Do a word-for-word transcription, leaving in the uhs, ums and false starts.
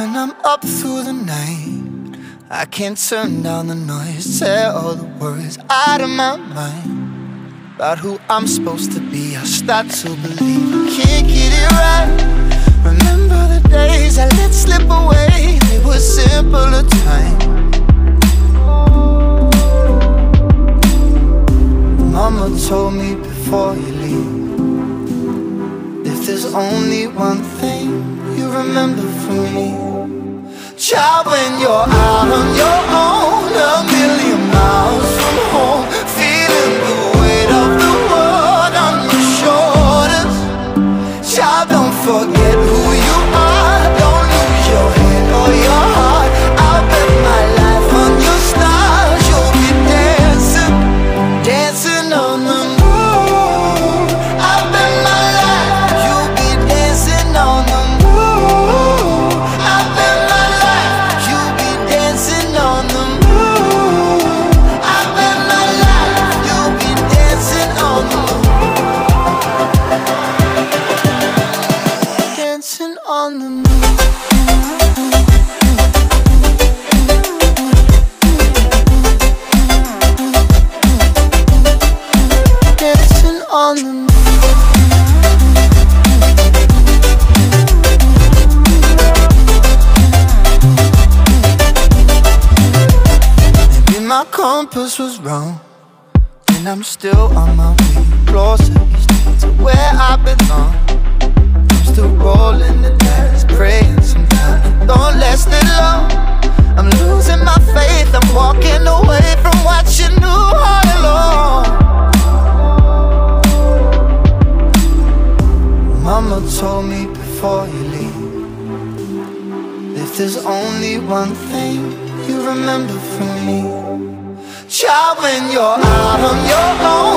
when I'm up through the night, I can't turn down the noise, tear all the worries out of my mind about who I'm supposed to be. I start to believe I can't get it right. Remember the days I let slip away, they were simpler times. Mama told me before you leave, if there's only one thing you remember from me, child, when you're out on your own, a million miles from home, feeling the weight of the world on your shoulders, child, don't forget who you are, don't lose your head or your heart. I'll bet my life on your stars, you'll be dancing, dancing on the moon. I'll bet my life you'll be dancing on the moon. I'll bet my life you'll be dancing on the moon. I'll bet my life you'll be dancing on the moon. Dancing on the moon. Dancing on the moon. Maybe my compass was wrong, and I'm still on my way closer each day to where I belong. I'm still rolling the dice, praying sometimes it don't last that long. I'm losing my faith, I'm walking away from what you knew all along. Mama told me before you leave, if there's only one thing you remember from me, child, when you're out on your own,